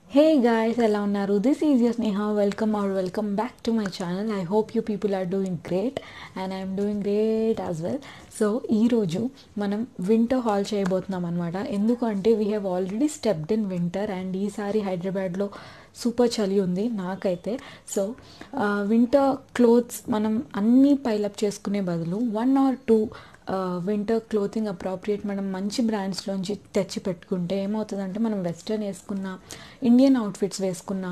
Hey guys, ఎలా ఉన్నారు? This is your Sneha. Welcome back to my channel. I hope you people are doing great and I'm doing great as well. So ఈరోజు మనం winter haul చేయబోతున్నాం అనమాట. ఎందుకంటే we have already stepped in winter and ఈసారి హైదరాబాద్లో super చలి ఉంది నాకైతే. సో వింటర్ క్లోత్స్ మనం అన్నీ పైలప్ చేసుకునే బదులు 1 or 2 వింటర్ క్లోతింగ్ అప్రాప్రియేట్ మనం మంచి బ్రాండ్స్లోంచి తెచ్చి పెట్టుకుంటే ఏమవుతుందంటే మనం వెస్ట్రన్ వేసుకున్న ఇండియన్ అవుట్ఫిట్స్ వేసుకున్న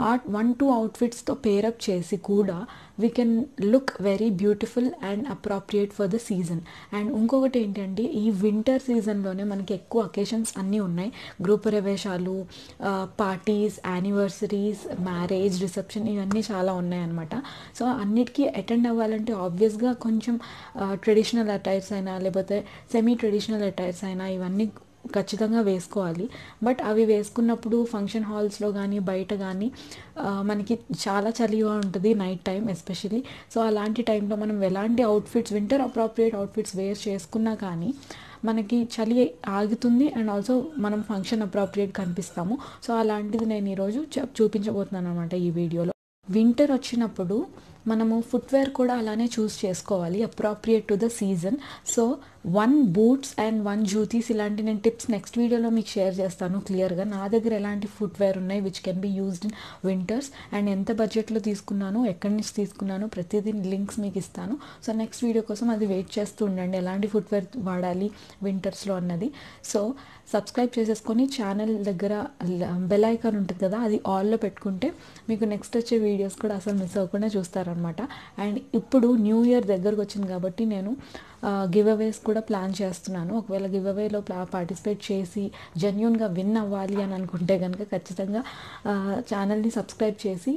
1-2 అవుట్ఫిట్స్తో పేరప్ చేసి కూడా we can look very beautiful and appropriate for the season. And ఇంకొకటి ఏంటంటే ఈ వింటర్ సీజన్లోనే మనకి ఎక్కువ అకేషన్స్ అన్నీ ఉన్నాయి. గృహప్రవేశాలు, పార్టీస్, యానివర్సరీస్, మ్యారేజ్, రిసెప్షన్ ఇవన్నీ చాలా ఉన్నాయన్నమాట. సో అన్నిటికీ అటెండ్ అవ్వాలంటే ఆబ్వియస్గా కొంచెం ట్రెడిషనల్ అటైర్స్ అయినా లేకపోతే సెమీ ట్రెడిషనల్ అటైర్స్ అయినా ఇవన్నీ ఖచ్చితంగా వేసుకోవాలి. బట్ అవి వేసుకున్నప్పుడు ఫంక్షన్ హాల్స్లో కానీ బయట కానీ మనకి చాలా చలిగా ఉంటుంది నైట్ టైం ఎస్పెషలీ. సో అలాంటి టైంలో మనం ఎలాంటి outfits winter appropriate outfits wear చేసుకున్నా కానీ మనకి చలి ఆగుతుంది అండ్ ఆల్సో మనం ఫంక్షన్ అప్రాప్రియేట్ కనిపిస్తాము. సో అలాంటిది నేను ఈరోజు చూపించబోతున్నాను అనమాట ఈ వీడియోలో. వింటర్ వచ్చినప్పుడు మనము ఫుట్వేర్ కూడా అలానే చూస్ చేసుకోవాలి appropriate to the season. So 1 boots and 1 juttis ఇలాంటి నేను టిప్స్ నెక్స్ట్ వీడియోలో మీకు షేర్ చేస్తాను క్లియర్గా. నా దగ్గర ఎలాంటి ఫుట్వేర్ ఉన్నాయి which can be used in winters and ఎంత బడ్జెట్లో తీసుకున్నాను, ఎక్కడి నుంచి తీసుకున్నాను, ప్రతిదీ లింక్స్ మీకు ఇస్తాను. సో నెక్స్ట్ వీడియో కోసం అది వెయిట్ చేస్తూ ఉండండి ఎలాంటి ఫుట్వేర్ వాడాలి వింటర్స్లో అన్నది. సో సబ్స్క్రైబ్ చేసేసుకొని ఛానల్ దగ్గర బెల్ ఐకాన్ ఉంటుంది కదా, అది ఆల్లో పెట్టుకుంటే మీకు నెక్స్ట్ వచ్చే వీడియోస్ కూడా అసలు మిస్ అవ్వకుండా చూస్తారనమాట. అండ్ ఇప్పుడు న్యూ ఇయర్ దగ్గరకు వచ్చింది కాబట్టి నేను గివ్ అవేస్ కూడా ప్లాన్ చేస్తున్నాను. ఒకవేళ గివ్ అవేలో పార్టిసిపేట్ చేసి జెన్యూన్గా విన్ అవ్వాలి అని అనుకుంటే కనుక ఖచ్చితంగా ఛానల్ని సబ్స్క్రైబ్ చేసి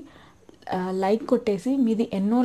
లైక్ కొట్టేసి మీది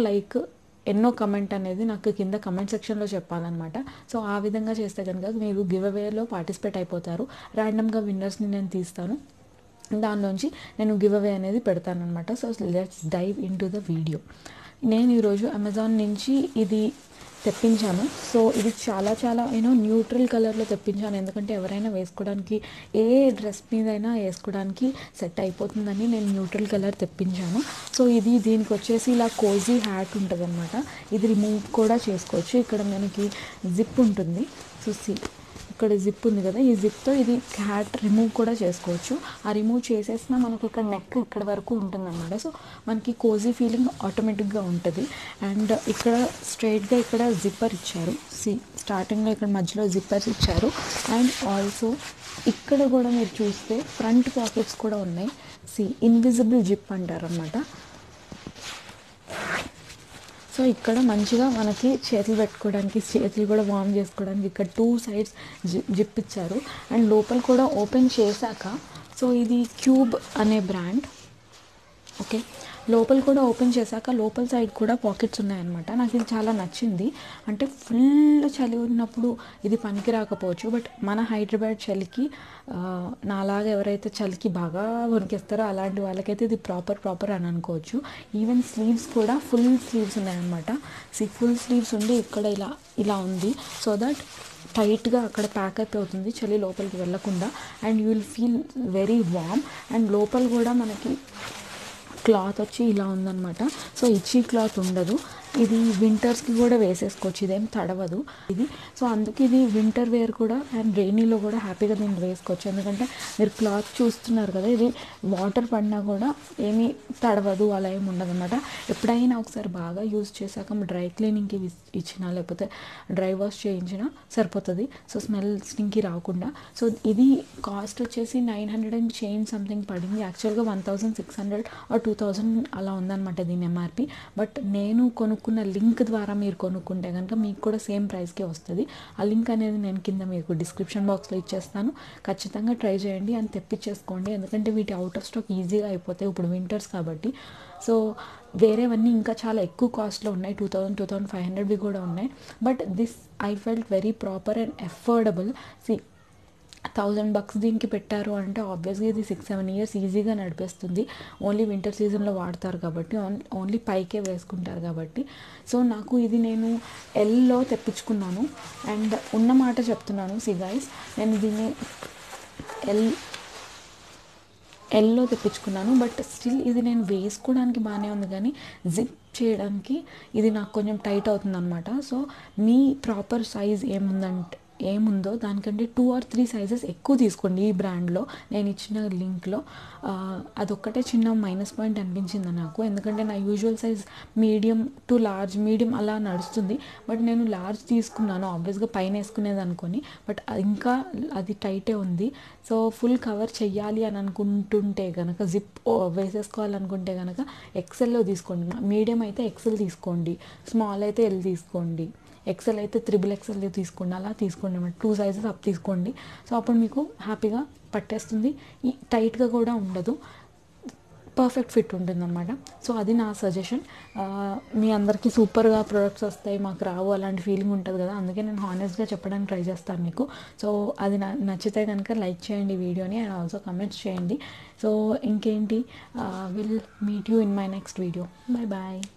ఎన్నో కమెంట్ అనేది నాకు కింద కమెంట్ సెక్షన్లో చెప్పాలన్నమాట. సో ఆ విధంగా చేస్తే కనుక మీరు గివ్ అవేలో పార్టిసిపేట్ అయిపోతారు. ర్యాండమ్గా విన్నర్స్ని నేను తీస్తాను, దానిలోంచి నేను గివ్ అవే అనేది పెడతాను అనమాట. So let's dive into the video. నేను ఈరోజు అమెజాన్ నుంచి ఇది తెప్పించాను. సో ఇది చాలా న్యూట్రల్ కలర్లో తెప్పించాను, ఎందుకంటే ఎవరైనా వేసుకోవడానికి ఏ డ్రెస్ మీదైనా వేసుకోవడానికి సెట్ అయిపోతుందని నేను న్యూట్రల్ కలర్ తెప్పించాను. సో దీనికి వచ్చేసి ఇలా కోజీ హ్యాట్ ఉంటుంది అనమాట. ఇది రిమూవ్ కూడా చేసుకోవచ్చు. ఇక్కడ మనకి జిప్ ఉంటుంది. సో ఇక్కడ జిప్ ఉంది కదా, ఈ జిప్తో ఇది హ్యాట్ రిమూవ్ కూడా చేసుకోవచ్చు. ఆ రిమూవ్ చేసేసినా మనకు ఇక్కడ నెక్ ఇక్కడ వరకు ఉంటుందన్నమాట. సో మనకి కోజీ ఫీలింగ్ ఆటోమేటిక్గా ఉంటుంది. అండ్ ఇక్కడ స్ట్రైట్గా ఇక్కడ జిప్పర్ ఇచ్చారు. స్టార్టింగ్లో ఇక్కడ మధ్యలో జిప్పర్స్ ఇచ్చారు. అండ్ ఆల్సో ఇక్కడ కూడా మీరు చూస్తే ఫ్రంట్ పాకెట్స్ కూడా ఉన్నాయి. ఇన్విజిబుల్ జిప్ అంటారు అన్నమాట. సో ఇక్కడ మంచిగా మనకి చేతులు పెట్టుకోవడానికి, చేతులు కూడా వార్మ్ చేసుకోవడానికి ఇక్కడ 2 sides జిప్ ఇచ్చారు. అండ్ లోపల కూడా ఓపెన్ చేశాక, సో ఇది క్యూబ్ అనే బ్రాండ్. ఓకే, లోపల కూడా ఓపెన్ చేశాక లోపల సైడ్ కూడా పాకెట్స్ ఉన్నాయన్నమాట. నాకు ఇది చాలా నచ్చింది. అంటే ఫుల్ చలి ఉన్నప్పుడు ఇది పనికి రాకపోవచ్చు, బట్ మన హైదరాబాద్ చలికి నాలాగా ఎవరైతే చలికి బాగా వణికేస్తారో అలాంటి వాళ్ళకైతే ఇది ప్రాపర్ అని అనుకోవచ్చు. ఈవెన్ స్లీవ్స్ కూడా ఫుల్ స్లీవ్స్ ఉన్నాయన్నమాట. ఫుల్ స్లీవ్స్ ఉండి ఇక్కడ ఇలా ఉంది. సో దట్ టైట్గా అక్కడ ప్యాక్ అయిపోతుంది చలి లోపలికి వెళ్ళకుండా. And you will feel very warm. And లోపల కూడా మనకి క్లాత్ వచ్చి ఇలా ఉందన్నమాట. సో ఇచ్చి క్లాత్ ఉండదు. ఇది వింటర్స్కి కూడా వేసేసుకోవచ్చు, ఇదేం తడవదు ఇది. సో అందుకే ఇది వింటర్ వేర్ కూడా అండ్ రెయినీలో కూడా హ్యాపీగా దీన్ని వేసుకోవచ్చు. ఎందుకంటే మీరు క్లాత్ చూస్తున్నారు కదా, ఇది వాటర్ పడినా కూడా ఏమీ తడవదు, అలా ఏమి ఉండదు అనమాట. ఎప్పుడైనా ఒకసారి బాగా యూజ్ చేశాక డ్రై క్లీనింగ్కి ఇచ్చినా లేకపోతే డ్రై వాష్ చేయించినా సరిపోతుంది. సో స్మెల్ స్టింకి రాకుండా. సో ఇది కాస్ట్ వచ్చేసి 900 and change సంథింగ్ పడింది. యాక్చువల్గా 1600 or 2000 అలా ఉందన్నమాట దీని ఎంఆర్పి. బట్ నేను కొనుక్కున్న లింక్ ద్వారా మీరు కొనుక్కుంటే కనుక మీకు కూడా సేమ్ ప్రైస్కే వస్తుంది. ఆ లింక్ అనేది నేను కింద మీకు డిస్క్రిప్షన్ బాక్స్లో ఇచ్చేస్తాను. ఖచ్చితంగా ట్రై చేయండి అని తెప్పించేసుకోండి, ఎందుకంటే వీటి అవుట్ ఆఫ్ స్టాక్ ఈజీగా అయిపోతాయి ఇప్పుడు వింటర్స్ కాబట్టి. సో వేరేవన్నీ ఇంకా చాలా ఎక్కువ కాస్ట్లో ఉన్నాయి, 2000-2500 కూడా ఉన్నాయి. But this I felt very proper and affordable. $1000 దీనికి పెట్టారు అంటే ఆబ్వియస్గా ఇది 6-7 years ఈజీగా నడిపేస్తుంది. ఓన్లీ వింటర్ సీజన్లో వాడతారు కాబట్టి, ఓన్లీ పైకే వేసుకుంటారు కాబట్టి. సో నాకు ఇది నేను ఎల్లో తెప్పించుకున్నాను. అండ్ ఉన్న మాట చెప్తున్నాను, గైస్, నేను దీన్ని ఎల్లో తెప్పించుకున్నాను. బట్ స్టిల్ ఇది నేను వేసుకోవడానికి బాగానే ఉంది, కానీ జిప్ చేయడానికి ఇది నాకు కొంచెం టైట్ అవుతుంది అనమాట. సో మీ ప్రాపర్ సైజ్ ఏముందో దానికంటే 2 or 3 సైజెస్ ఎక్కువ తీసుకోండి. ఈ బ్రాండ్లో నేను ఇచ్చిన లింక్లో అదొక్కటే చిన్న మైనస్ పాయింట్ అనిపించింది నాకు, ఎందుకంటే నా usual size medium to large, medium అలా నడుస్తుంది. బట్ నేను లార్జ్ తీసుకున్నాను ఆబ్వియస్గా పైన వేసుకునేది అనుకొని, బట్ ఇంకా అది టైటే ఉంది. సో ఫుల్ కవర్ చెయ్యాలి అని అనుకుంటుంటే కనుక, జిప్ వేసేసుకోవాలనుకుంటే కనుక ఎక్సెల్లో తీసుకోండి. మీడియం అయితే ఎక్సెల్ తీసుకోండి, స్మాల్ అయితే ఎల్ తీసుకోండి, ఎక్సెల్ అయితే XXL తీసుకోండి. అలా తీసుకోండి అన్నమాట. 2 సైజెస్ అప్ తీసుకోండి. సో అప్పుడు మీకు హ్యాపీగా పట్టేస్తుంది, టైట్గా కూడా ఉండదు, పర్ఫెక్ట్ ఫిట్ ఉంటుందన్నమాట. సో అది నా సజెషన్. మీ అందరికీ సూపర్గా ప్రొడక్ట్స్ వస్తాయి, మాకు రావు అలాంటి ఫీలింగ్ ఉంటుంది కదా, అందుకే నేను హానెస్ట్గా చెప్పడానికి ట్రై చేస్తాను మీకు. సో అది నచ్చితే కనుక లైక్ చేయండి వీడియోని, అండ్ ఆల్సో కమెంట్స్ చేయండి. సో ఇంకేంటి, will meet you in my next video. Bye bye.